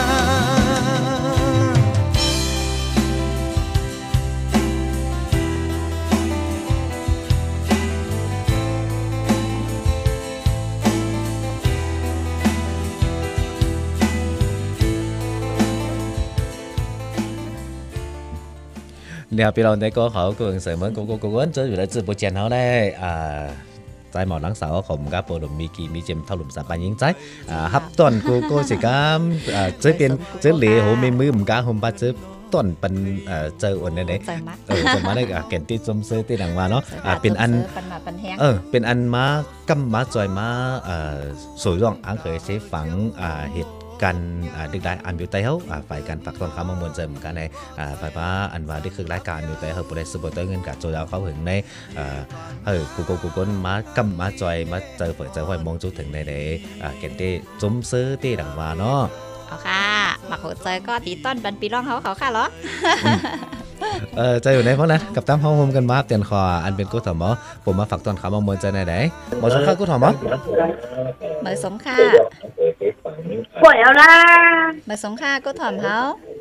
เดี๋ยวพี่เราได้ก็เขาก็เสริมเหมือนกูเจออยู่แล้วจื้อโปรเจกต์เขาได้ใจหมอหลังเสาผมกับโปรดมีกีมีเจมถล่มสามปันยิงใจฮับต้นกูสิกามเจอเป็นเจอเหล่โหมีมือผมกาผมปาเจอต้นเป็นเจออุ่นเนี่ยจะมาได้เก่งที่จมซื้อที่หลังมาเนาะเป็นอันเป็นอันมากำมาจอยมาสวยร่องอังเคยใช้ฝังเหตุกันดึกได้อันวิวไตเขาฝ่ายการฝากต้นเขามามวลเจอเหมือนกันในฝ่ายพระอันว่าได้คือรายการวิวไตเขาบริสุทธิ์ตัวเงินกับโจดาวเขาถึงในกูก้นมากำมาจอยมาเจอเปิดเจอหอยมองจุดถึงในเก่งที่จมซื้อที่หลังมาเนาะเอาค่ะหมักหัวใจก็ตีต้นบันปีร่องเขาค่ะเหรอจะอยู่ในเพราะนั้นกับตั้มห้องโฮมกันมาเตียนคออันเป็นกู้ถมผมมาฝากต้นเขามามวลเจอในไหนหมอสงข้ากู้ถมเมื่อสงข้าป่วยเอาละเมื่อสงข้ากู้ถมเขา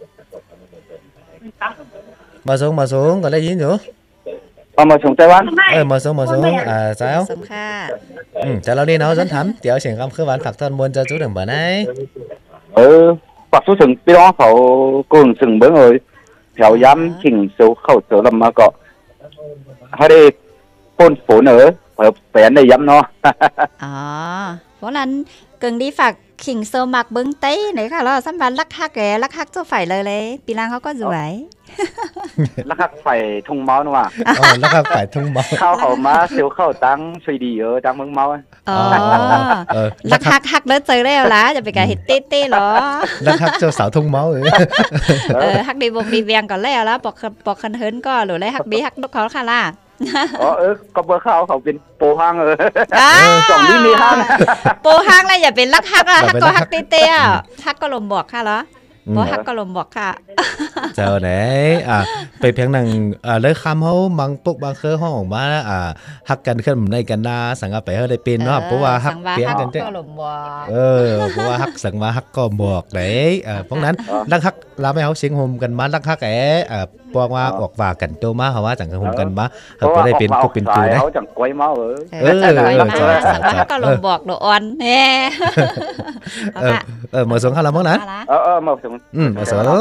มาสงก็ได้ยินอยู่มาส่งไต้หวันมาส่งเจ้าสงข้าแต่เรานี่เนาะฉันถามเดี๋ยวเสียงคำคือวันฝากต้นมวลจะจุดถึงบ่ไหนฝากถึงพี่น้องเขากูถึงเบื้องเลยแถวย้ำชิงเซลเข้าเซลลำมาก็ให้ได้ปนฝนแฝนได้ย้ำเนาะอ๋อเพราะนั้นเกิงดีฝากขิงเซลมักเบิ้งเต้ไหนค่ะเราสัมพันธ์รักฮักเจ้าฝ่ายเลยปีล่างเขาก็สวยลักฮักไฟทุ่งเมาส์ว่ะลักฮักไฟทุ่งเมาส์เข้ามาเสียวเข้าตั้งช่วยดีตั้งเมืองเมาส์ลักฮักเด้อเจอแล้วล่ะจะไปกะเฮ็ดเต้ๆหรอลักฮักเจ้าสาวทุ่งเมาส์ฮักดีวงดีเวียงก่อนแล้วล่ะปอกคันเฮิรนก็หรือไรฮักบีฮักนกเขาค่ะล่ะก็เบอร์เขาเป็นโปฮังสองนี่มีฮังโปฮังแล้วอย่าเป็นลักฮักอ่ะฮักก็ฮักเต้ๆฮักก็ลมบอกค่ะเหรอเพราะฮักก็ลมบอกค่ะเจ้าไหนไปเพียงหนังเลยคำเขาบางปุ๊บบางเคยห้องออกมาฮักกันขึ้นในกันนาสังกัดไปเขาได้เป็นเนาะเพราะว่าฮักเพียงกันเจ้เพราะว่าฮักสังว่าฮักก็บอกไหนเพราะนั้นลักฮักเราไม่เขาเสียงโฮมกันมาลักฮักบอกว่าออกว่ากันโตมาเขาว่าจังกันโฮมกันมาเขาก็ได้เป็นก็เป็นตัวได้เขาจังก้อยเมาสังว่าฮักก็ลมบอกโดอ่อนแน่หมดสงข้าวเราบ้างนะหมดสงหมดสง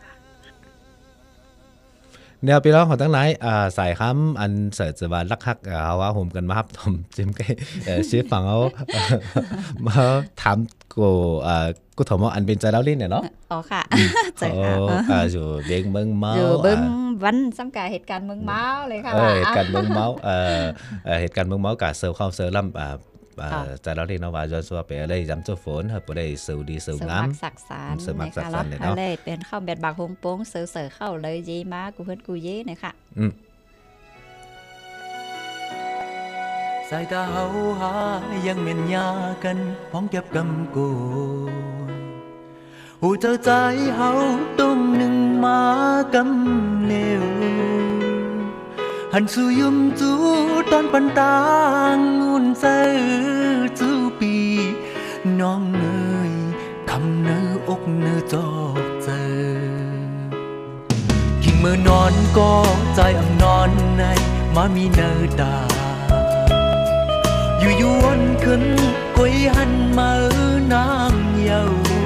แนวพี่น้องของทั้งหลายสายค้ำอันเสิร์ชว่าลักฮักเขาว่าโฮมกันมาครับผมจิมก็ชี้ฝั่งเขามาถามกูถามว่าอันเป็นใจเล่าลิ้นเนี่ยเนาะค่ะใจค่ะอยู่เบียงเมืองเมาอยู่เบิ้งวันสังกัดเหตุการณ์เมืองเมาเลยค่ะเหตุการณ์เมืองเมาเหตุการณ์เมืองเมากับเซลล์เข้าเซลล์ล่ำใจเราลิ้นเอาว่าจะว่าไปอะไรจำเจ้าฝนครับไปได้สูดีสูงน้ำสักสารเนี่ยเนาะอะไรเป็นข้าวเบ็ดบากหงโป้งเสือเข้าเลยยีมากูเพื่อนกูยีเนี่ยค่ะสายตาเฮาหายังเม่นยากันพ้องเก็บกำกูหูเจ้าใจเฮาตุ้งหนึ่งมากำเลวหันสู่ยุ่มจูตอนปันตางอุ่นเสือจูปีน้องเนยทำเนื้ออกเนื้อจอกเจอกิ่งมือนอนก็ใจอ่ำนอนในมามีเนื้อตาอยู่ย้อนขึ้นกุยหันมาน้ำเยา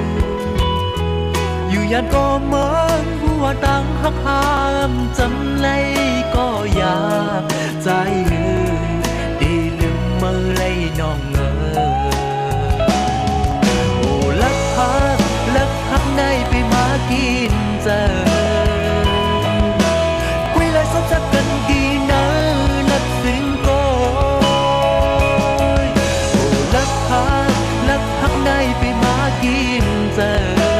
อยู่ยันก็เหมือนหัวตังหักหามจำเลยก็อยากใจดีลืมมือเลยน้องโอ้ลักฮักได้ไปมากินเจอคุยเลยสบสักกันกี่นานัดสิ่งก็ได้ไปมากินเจอ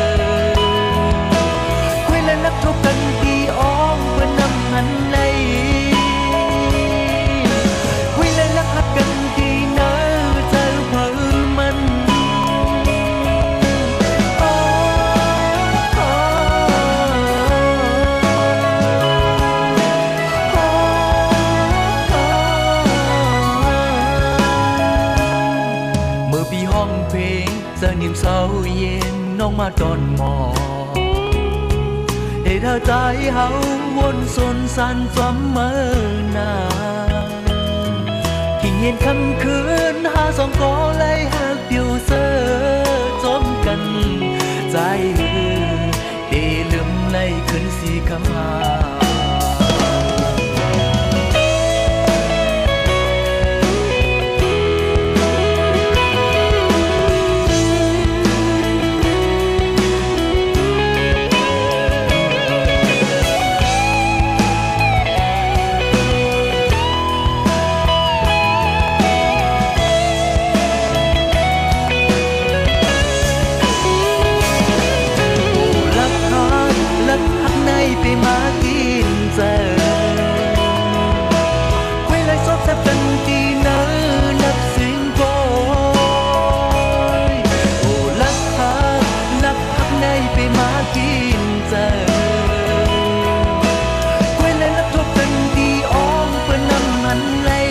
คุยและนักทบกันที่อ้อมเพื่อนำหันเลยคุยและนักหักกันที่เนื้อเจอเพิ่มมันเมื่อปีห้องเพลงเนิ่มเศร้าเย็นน้องมาตอนหมอให้เธอใจเฮาวนสนสันจำเมื่อนาที่เย็นคำคืนหาสองก็เลยหักเดียวเสือจมกันใจดีลืมเลยขึ้นสีคำหาไปมากินเจอคุยเลยซบแซบกันที่เนื้อนับสิ่งก่อยโอ้ลักฮักในไปมากินเจอคุยเลยนับทบกันที่อ้อมเพื่อนำมันเลย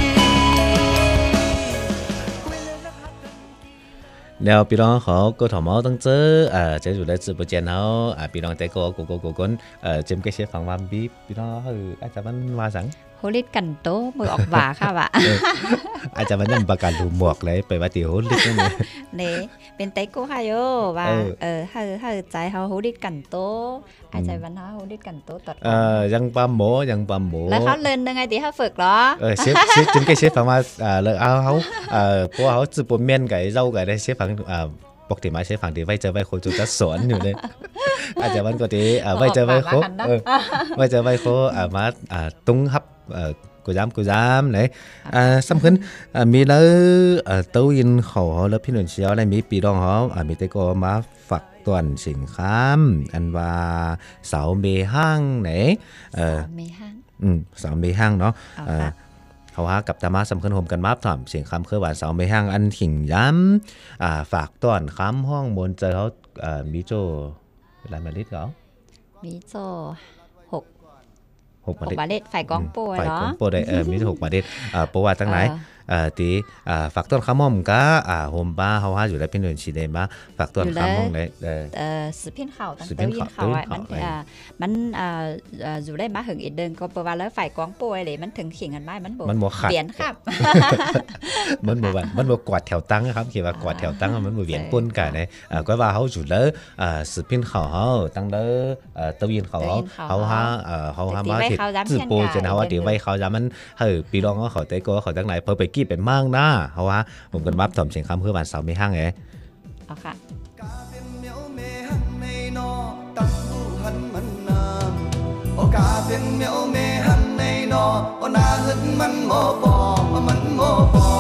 แนวพี่น้องเขาก็ถอมเอาตั้งเจอจะอยู่ในจุดประเด็นเขาพี่น้องแต่ก็กูเจมก็เชื่อฟังว่าบีพี่น้องอาจจะมันว่าสังโฮลิดกันโตมือออกบ่าค่ะว่ะอาจจะมันยังประกันดูหมวกเลยไปว่าตีโฮลิดนั่นเนี่ยเป็นไตโก้ค่ะโยว่าให้ใจเขาโฮลิดกันโตอาจจะวันเขาโฮลิดกันโตตัดยังปั๊มหมูแล้วเขาเล่นยังไงตีเขาฝึกเหรอเชฟเจมก็เชฟฟังว่าเลยเขาเพราะเขาจะปนเมียนไก่เจ้าไก่ได้เชฟฟังปกติมาเชฟฟังดีไว้เจอไว้คนจะสอนอยู่เลยอาจจะวันก็ดีไว้เจอไว้โคไว้เจอไว้โคมาตุ้งฮับกูย้ำไหนสำคัญมีแล้วตู้ยินเขาแล้วพี่หนุ่มเชียวอะไรมีปีรองเขามีแต่ก็มาฝักตวนสินค้าอันว่าเสาเมห้างไหนเมห้างเสาเมห้างเนาะเขาหากับตามาสำคัญโฮมกันมาถามเสียงคำคือว่าเสาเมห้างอันหิ่งย้ำฝากตวนค้ำห้องบนเจอเขามีโจอะไรมาลิดเขามีโจ 6 บาทฝ่ายกองโปยเนาะฝ่ายกองโปได้มี6 บาทเพราะว่าตั้งไหนตีฝากต้นข้ามม่อมก็โฮมบ้าเขาว่าอยู่แล้วเป็นหน่วยชีเดมาฝากต้นข้ามม่อมเลยสืบเพี้ยนเข่าตั้งแต่ยินเข่ามันอยู่ได้มาหึงอีกเดินก็เพราะว่าแล้วฝ่ายกองโปยเลยมันถึงเขียงกันไม้มันบเวียนครับมันกวาดแถวตั้งครับเขียนว่ากวาดแถวตั้งมันเวียนป้นกันเลยก็ว่าเขาอยู่แล้วสืบเพี้ยนเข่าเขาตั้งแล้วตัวยินเขามาเห็ดจืดโปจะนะว่าเดี๋ยวไว้เขาจะมันปีรองก็เขาเตะก็เขาตั้งไหนเพอไปกี้เป็นมั่งนะเพราะว่าผมกันวับถมเสียงคำเพื่อวันเสาร์ไม่ห้างไงเอาค่ะโอกาเป็นเมียวเมหันในนอโอนาหึดมันโมปอมันโมปอ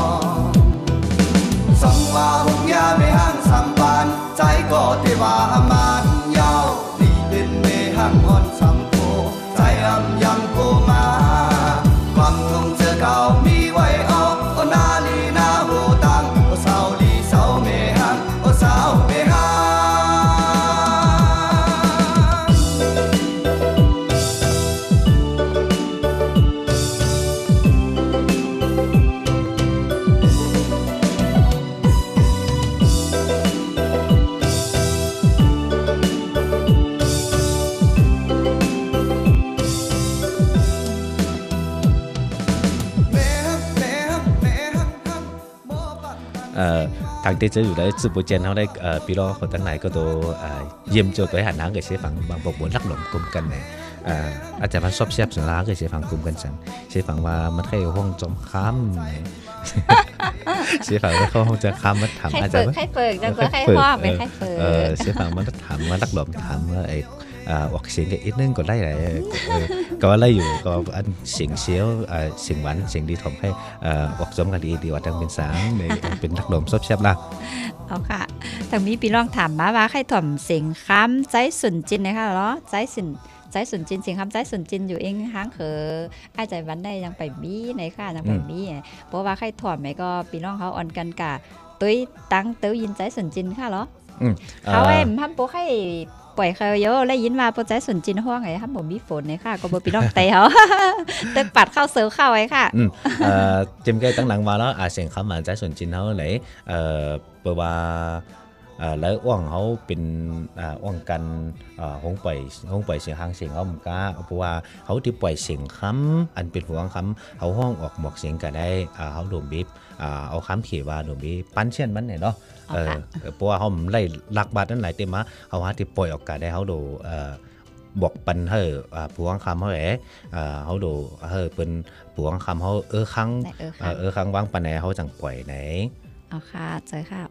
สังว่าหุงยาไม่ห้างสัมปานใจก็ที่ว่ามันยาวดีเป็นเมหันอ่อนสัมโพใจยังโกมาความคงเจอเก่ามีไว้ออกโอนาลีนาหูตังโอสาวลีสาวเมหันโอสาวเมหันทางที่จะอยู่ได้สืบโปรเจนเขาได้ปีรอคนตั้งไหนก็ตัวเยี่ยมโจตัวหันน้ำกับเชฟฟังบางบอกบนรักหลงกลุ่มกันเนี่ยอาจจะมาชอบแซ่บสุดแล้วก็เชฟฟังกลุ่มกันสั่งเชฟฟังว่ามันแค่ห้องจอมค้ำเชฟฟังว่าเขาห้องจะค้ำมันถามอาจจะใครเปิดจังก็ใครพ่อเป็นใครเปิดเชฟฟังมันถามว่ารักหลงถามว่าไอ้ออกเสียงกันอีกนึงก็ได้เลยก็ไล่อยู่ก็อันเสียงเชียวเสียงหวานเสียงดีทำให้ออกจมกันดีว่าดังเป็นสางในเป็นนักดมซบแซ่บละเอาค่ะทางนี้พี่ลองถามมาว่าใครถ่อมเสียงค้ำใจสุนจินนะคะเหรอใจสุนจินเสียงค้ำใจสุนจินอยู่เองห้างคือไอ้ใจวันได้ยังไปมีในค่ะยังไปมีเพราะว่าใครถ่อมไหมก็พี่น้องเขาอ่อนกันกะตุ้ยตั้งตุ้ยยินใจสุนจินค่ะเหรอเขาเอ็มทำโป๊ให้ปล่อยเขาเยอะแล้วยินมาโปรใจสนจินห้องไงครับผมมีฝนเนี่ยค่ะก็บ่ปีน้องเตะเขาตึกปัดเข้าเสือเข้าไว้ค่ะเจมส์ตั้งหลังมาแล้วเสียงคำมาใจสนจินเขาไหนเปิดว่าแล้วอ่วงเขาเป็นอ่วงกันห้องปล่อยเสียงหางเสียงเขาเหมือนกันเพราะว่าเขาที่ปล่อยเสียงคำอันเป็นหัวคำเขาห้องออกหมอกเสียงกันได้เขาโดนบีบเอาคำเขียนว่าโดนบีบปั้นเช่นมันเนี่ยเนาะเพราะว่าเขาไล่ลักบาดนั่นหลายเต็มมาเขาหาที่ปล่อยออกกันได้เขาโดบอกปันให้ผัวคำเขาเขาโดเป็นผัวคำเขาครั้งวางปันไหนเขาจังปล่อยไหนเอาค่ะเจอค่ะ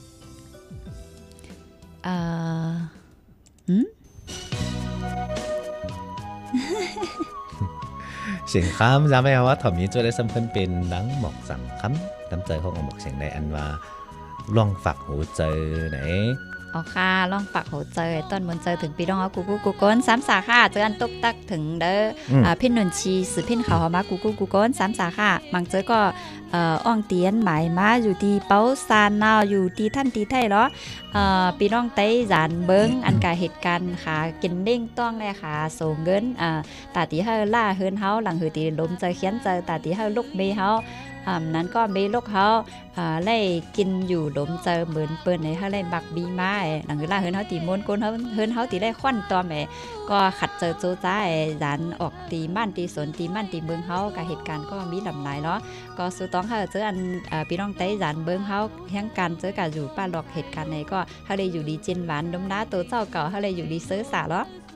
เสียงคำจำไม่เอาว่าถ่อมนี้จะได้สัมพันธ์เป็นหนังหมอกสังคำน้ำใจของหมอกเสียงในอันว่าลองฝักหูเจอไหนอ๋อค่ะลองฝักหูเจอต้นบนเจอถึงปีน้องเอากูก้น3 สาขาเจออันตุกตักถึงเด้อพินนนชีสืบพินเขาหอมากูก้น3 สาขาบางเจอก็อ่องเตียนหมายมาอยู่ที่เป้าซานนาวอยู่ที่ท่านที่ไทยเหรอปีน้องไต้จานเบิ้งอันกาเหตุการณ์ค่ะกินเด้งต้องเลยค่ะส่งเงินตาตีเฮาล่าเฮินเฮาหลังหือตีลมเจอเขียนเจอตาตีเฮาลุกเมเฮานั้นก็เมลูกเขาไล่กินอยู่ดมเจอเหมือนเปิ้นในเขาไล่บักบีมาหลังล่าเฮินเฮาตีมวนก้นเฮินเฮาตีได้ควันตัวแม่ก็ขัดเจอโจจ้าจานออกตีบ้านตีสนตีบ้านตีเมืองเฮากับเหตุการณ์ก็มีลำหลายเนาะก็สุดต้องเฮาเจออันพี่น้องไต้จานเบิ้งเฮาแห่งการเจอกับอยู่ป้าหลอกเหตุการณ์ไหนก็เฮาเลยอยู่ดีจินหวานดมน้าตัวเจ้าเก่าเฮาเลยอยู่ดีเสือสาเนาะ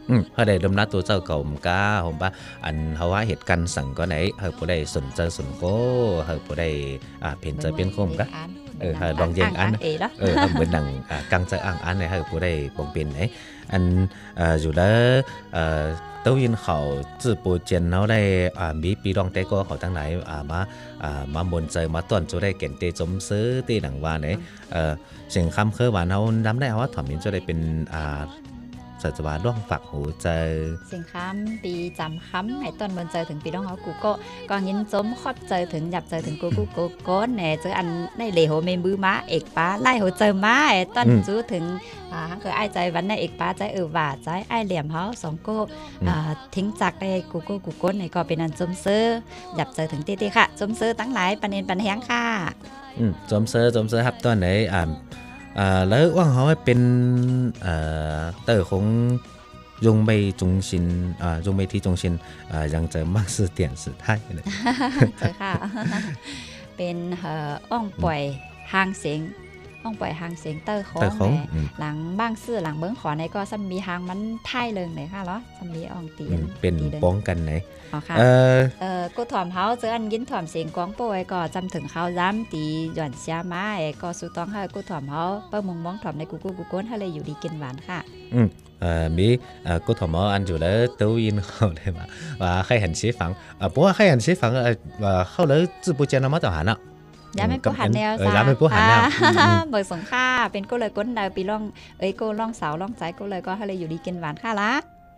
เขาได้ดำนัดตัวเจ้าเก่าผมก้าผมปะอันเขาว่าเหตุการณ์สั่งก็ไหนเขาผู้ใดสนใจสนโก้เขาผู้ใดเปลี่ยนใจเปลี่ยนโคมก็เขาลองเย็นอันเขาเหมือนหนังกังใจอ่างอันเนี่ยเขาผู้ใดปองเป็นไหนอันอยู่แล้วเต้ายินเขาจื่อปูเจนเขาได้มีปีรองเตก็เขาทั้งหลายมาบนใจมาต้อนจะได้เก่งเตจมซื้อตีหนังว่าไหนเสียงคำเคยหวานเขาดำได้ว่าถอมมินจะได้เป็นสัจวาล่วงฝักหูเจอเสียงค้ำปีจำค้ำให้ต้นบนเจอถึงปีน้องเขากูก็กองยินจมครอบเจอถึงหยับเจอถึงกูโก้แหน่เจออันได้เหลวเมมบือม้าเอกป้าไล่หัวเจอม้าต้นจู้ถึงเคยไอ้ใจวันในเอกป้าใจว่าใจไอ้เหลี่ยมเขาสองก็ทิ้งจากได้กูโก้ในก็เป็นอันจมซื้อหยับเจอถึงตีค่ะจมซื้อตั้งหลายปันเนนปันแห้งค่ะจมซื้อครับตอนไหนแล้วว่างเขาเป็นเตอร์ของยงใบจงชินยงใบที่จงชินยังเจอมากสื่อเตียนสื่อไทยเลยเจอค่ะเป็นอ่องปล่อยหางเสียงอ่องปล่อยหางเสียงเตอร์ของหลังบ้างซื่อหลังเบิ้งขอในก็ซ้ำมีหางมันไทยเลยไหนค่ะเหรอซ้ำมีอ่องตีนเป็นป้องกันไหนกูถ่อมเขาเจออันยินถ่อมเสียงกวางป่วยก็จำถึงเขาย้ำตีหย่อนเสียมาก็สุดต้องให้กูถ่อมเขาเปิ้ลมงมองถ่อมในกูก้นให้เลยอยู่ดีกินหวานค่ะมีกูถ่อมเขาอันอยู่แล้วตู้ยินเขาเลยว่าใครเห็นชี้ฝังเพราะว่าใครเห็นชี้ฝังเข้าแล้วจืบปูเจนมาต่อหันอ่ะย้ำไม่ปูหันแนวย้ำไม่ปูหันแนวเบิกสงค่าเป็นกูเลยก้นดาวปีล่องกูล่องเสาล่องใจกูเลยก็ให้เลยอยู่ดีกินหวานค่ะละ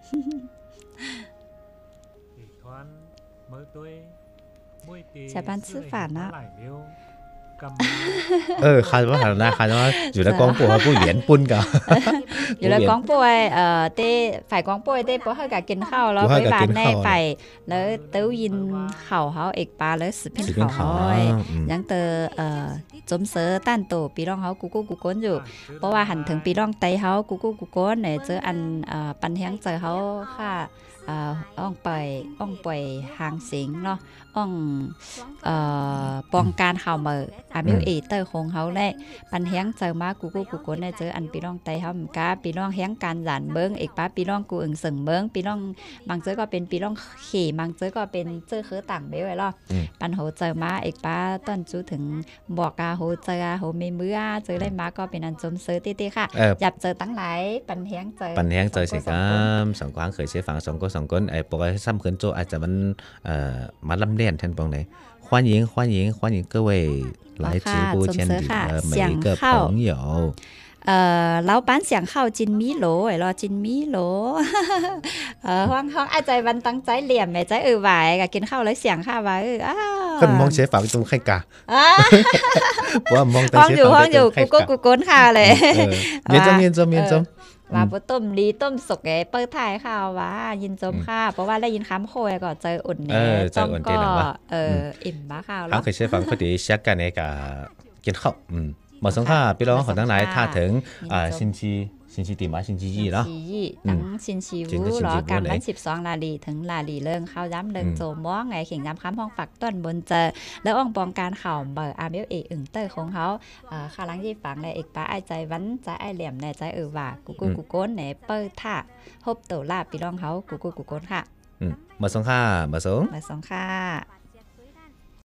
ชาวบ้านซื้อฝานนะใครว่าหันหน้าใครว่าอยู่ในกองป่วยผู้เหรียญปุ่นกันอยู่ในกองป่วยเต้ฝ่ายกองป่วยเต้พอให้กับกินข้าวแล้วไปบ้านแน่ไปแล้วเต้ายินเข่าเขาเอกปลาแล้วสืบพินเขายังเตอจมเสือต้านโตปีร่องเขากูก้นอยู่เพราะว่าหันถึงปีร่องไตเขากูก้นเนี่ยเจออันปันเฮียงเจอเขาค่ะอ่องปล่อยหางเสียงเนาะอ่องป้องการข่าวเมอมิวเอเตอร์ของเขาแหละปันแห้งเจอมากูก้นได้เจออันปีร่องไตเขาเหมือนกันปีร่องแห้งการหลานเบิ้งเอกป้าปีร่องกูอึ่งสึงเบิ้งปีร่องบางเจอก็เป็นปีร่องขี่บางเจอก็เป็นเจอคือต่างเบ้ไว้หรอปันโหเจอมาเอกป้าต้นจูถึงบอกกาโหเจอโหไม่เมื่อเจอได้มาก็เป็นอันจมเสือตีค่ะหยับเจอตั้งหลายปันแห้งเจอสิครับสองกวางเคยเสียฝังสองก็สองก้นปกติซ้ำขึ้นโจอาจจะมันมาลำเลียนทันปองไหน欢迎各位来直播间里的每一个朋友老板想靠จินมีโหลรอจินมีโหลห้องอาใจวันตั้งใจเหลี่ยมแม่ใจไหวกับกินข้าวแล้วเสียงข้าวไว้คนมองเชฟฝังตรงใครกะว่ามองแต่เชฟฝังอยู่กูก้นค่ะเลยเมียนจมว่าบ่ต้มลีต้มสุกเปิดถ่ายข่าวว่ายินจมค่ะเพราะว่าได้ยินคำโคยก็เจออุ่นแน่จมก็อิ่มบ้าข่าวแล้วเคยเชฟฝังพอดีเช็คกันในกับกินข้าวหมดสงค่าพี่น้องของทั้งหลายถ้าถึง星期ดีมา星期二เนาะตั้ง星期五รอกันวัน12ลาลีถึงลาลีเรื่องข้าวย้ำเรื่องโจม้องไงเข่งย้ำค้ำห้องฝักต้นบนเจอแล้วอ่องปองการข่าวเบอร์อาร์เมลเออึ่งเตอร์ของเขาข้าลังยี่ฝังในเอกป้าไอใจวันใจไอเหลี่ยมในใจว่ากูก้นในเปิดท่าฮบโตลาปีรองเขากูก้นค่ะหมดสงค่าหมดสงค่า